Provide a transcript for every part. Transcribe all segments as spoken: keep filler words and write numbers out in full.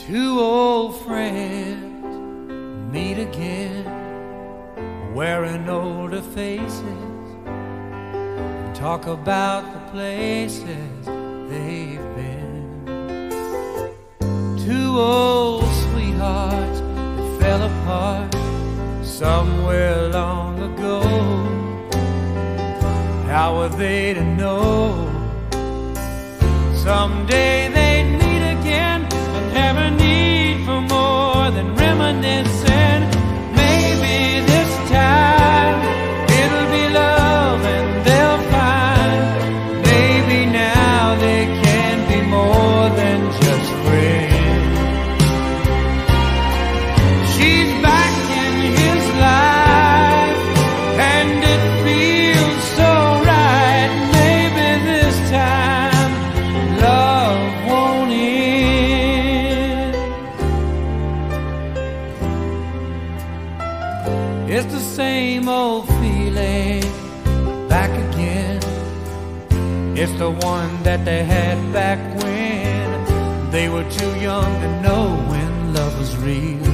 Two old friends meet again, wearing older faces, and talk about the places they've been. Two old sweethearts that fell apart somewhere long ago. How were they to know someday they'd meet again and have a need for more than reminiscing? Maybe this time it'll be love and they'll find maybe now they can be more than just friends. She's back in his life and it feels so right. Maybe this time love won't end. It's the same old feeling back again. It's the one that they had back when they were too young to know when love was real.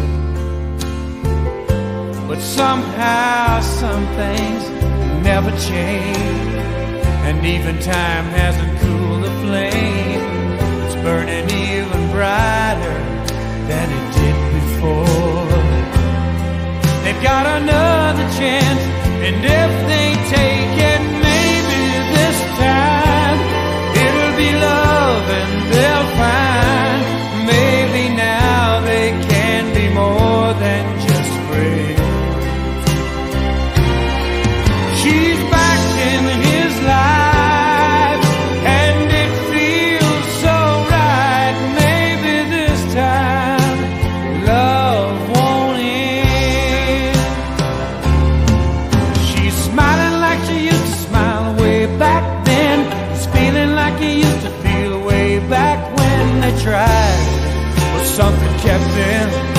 But somehow some things never change, and even time hasn't cooled the flame. It's burning even brighter than it did before. They've got another chance, and if they take it, maybe this time it'll be love and they'll find maybe now they can be more than just friends. She's back in his life and it feels so right. Maybe this time love won't end. She's smiling like she used to smile way back then. He's feeling like he used to feel way back when they tried, but something kept them